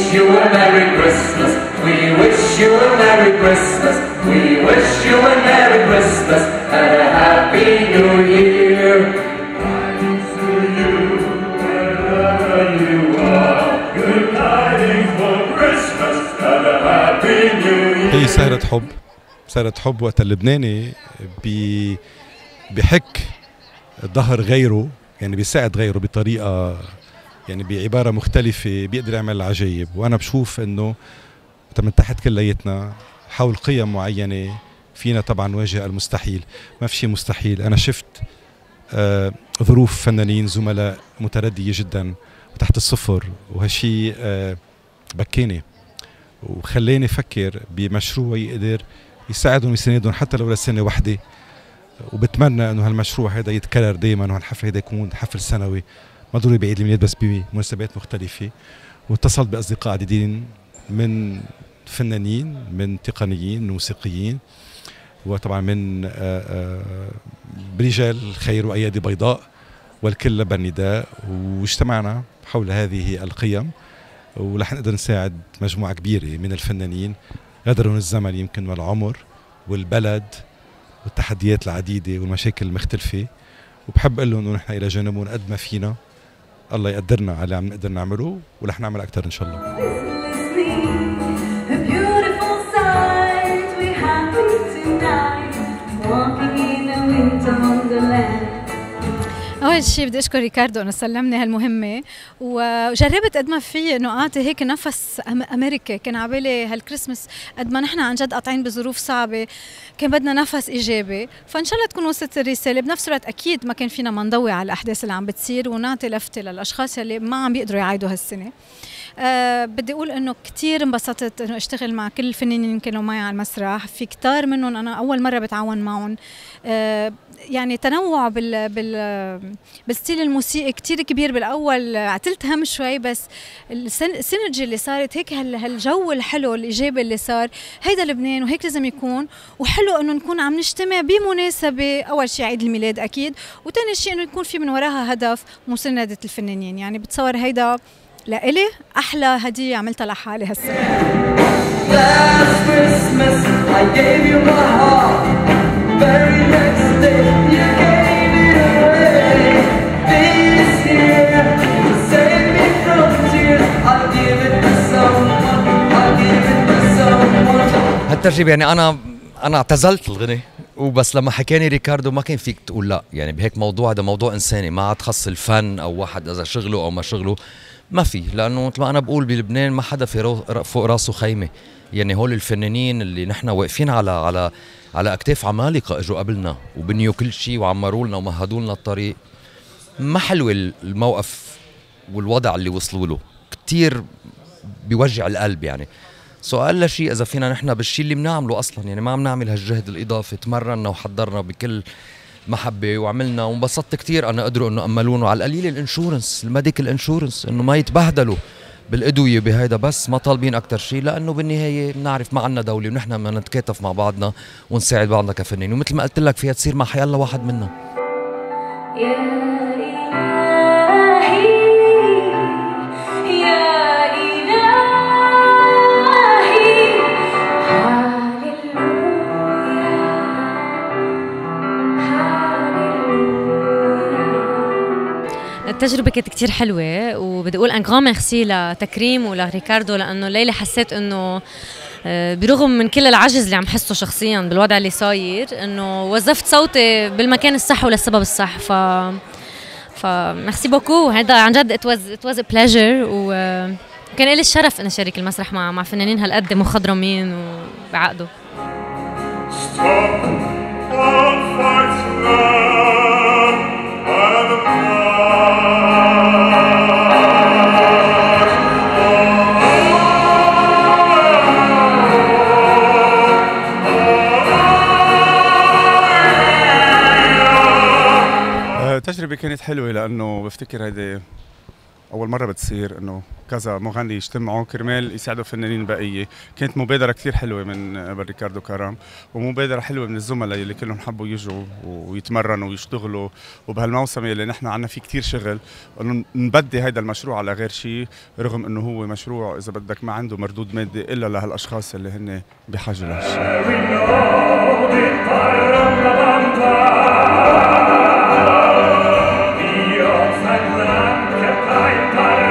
you a Merry Christmas. We wish you a Merry Christmas. We wish you a Merry Christmas and a Happy New Year. Tidings to you, wherever you are. Good tidings for Christmas and a Happy New Year. هي سهرة حب، سهرة حب وقت اللبناني بحك ظهر غيره، يعني بيساعد غيره بطريقة، يعني بعبارة مختلفة بيقدر يعمل العجايب. وأنا بشوف إنه من تحت كليتنا حول قيم معينة فينا طبعا نواجه المستحيل. ما في شيء مستحيل. أنا شفت ظروف فنانين زملاء متردية جدا وتحت الصفر، وهالشيء بكيني وخليني أفكر بمشروع يقدر يساعدهم ويساندهم حتى لو لسنة واحدة. وبتمنى انه هالمشروع هذا يتكرر دائما، وهالحفل هذا يكون حفل سنوي ما ضروري بعيد الميلاد بس بمناسبات مختلفة. واتصلت باصدقاء عديدين من فنانين، من تقنيين، من موسيقيين، وطبعا من رجال الخير وايادي بيضاء، والكل لبى النداء، واجتمعنا حول هذه القيم، ورح نقدر نساعد مجموعة كبيرة من الفنانين غدروا الزمن يمكن والعمر والبلد والتحديات العديدة والمشاكل المختلفة. وبحب أقول لهم إنه نحن إلى جانبهم قد ما فينا الله يقدرنا على اللي عم نقدر نعمله، ورح نعمل أكثر إن شاء الله. أول شيء بدي أشكر ريكاردو إنه سلمني هالمهمة، وجربت قد ما في إنه أعطي هيك نفس أمريكي. كان عبالي هالكريسماس قد ما نحن عن جد قاطعين بظروف صعبة، كان بدنا نفس إيجابي. فإن شاء الله تكون وصلت الرسالة. بنفس الوقت أكيد ما كان فينا ما نضوي على الأحداث اللي عم بتصير، ونعطي لفتة للأشخاص اللي ما عم بيقدروا يعيدوا هالسنة. بدي أقول إنه كتير انبسطت إنه أشتغل مع كل الفنانين اللي كانوا معي على المسرح. في كتار منهم أنا أول مرة بتعاون معهم. يعني تنوع بالستيل الموسيقي كتير كبير. بالأول عتلت هم شوي، بس السينرجي اللي صارت هيك، هالجو الحلو الإيجابي اللي صار، هيدا لبنان وهيك لازم يكون. وحلو إنه نكون عم نجتمع بمناسبة، أول شيء عيد الميلاد أكيد، وتاني شيء إنه يكون في من وراها هدف مساندة الفنانين. يعني بتصور هيدا لإلي أحلى هدية عملتها لحالي هالسنة. Last Christmas I gave you my heart. Very next day you gave it away. This year to save me from tears I'll give it to someone. I'll give it to someone. هالترجيب يعني أنا اعتزلت الغنى، وبس لما حكاني ريكاردو ما كان فيك تقول لا. يعني بهيك موضوع، هذا موضوع إنساني ما عاد خص الفن أو واحد إذا شغله أو ما شغله، ما في. لأنه مثل ما أنا بقول بلبنان ما حدا في فوق راسه خيمة. يعني هول الفنانين اللي نحن واقفين على أكتاف عمالقة اجوا قبلنا وبنيوا كل شيء وعمروا لنا ومهدوا لنا الطريق. ما حلو الموقف والوضع اللي وصلوا له، كتير بيوجع القلب. يعني سؤال شيء إذا فينا نحن بالشيء اللي بنعمله أصلا، يعني ما عم نعمل هالجهد الإضافي. تمرنا وحضرنا بكل محبة وعملنا، وانبسطت كتير أنا قدروا إنه أملونه على القليل الانشورنس، الميديكال انشورنس، إنه ما يتبهدلوا بالأدوية بهيدا. بس ما طالبين أكتر شيء، لأنه بالنهاية بنعرف ما عنا دولة ونحن بدنا نتكاتف مع بعضنا ونساعد بعضنا كفنانين، ومثل ما قلت لك فيها تصير مع حيالله واحد منا. التجربة كانت كتير حلوة، وبدي أقول أن غران ميرسي لتكريم ولريكاردو، لأنه الليلة حسيت أنه برغم من كل العجز اللي عم حسه شخصيا بالوضع اللي صاير، أنه وظفت صوتي بالمكان الصح وللسبب الصح. ميرسي بوكو. هذا عن جد it was a pleasure، وكان لي الشرف أن أشارك المسرح مع فنانين هالقد مخضرمين وبعقده. التجربة كانت حلوة، لأنه بفتكر هيدي اول مره بتصير انه كذا مغني يجتمعوا كرمال يساعدوا فنانين بقيه. كانت مبادره كثير حلوه من قبل ريكاردو كرم، ومبادره حلوه من الزملاء اللي كلهم حبوا يجوا ويتمرنوا ويشتغلوا. وبهالموسم اللي نحن عنا فيه كثير شغل انه نبدي هيدا المشروع على غير شيء، رغم انه هو مشروع اذا بدك ما عنده مردود مادي الا لهالاشخاص اللي هن بحاجه لهالشيء.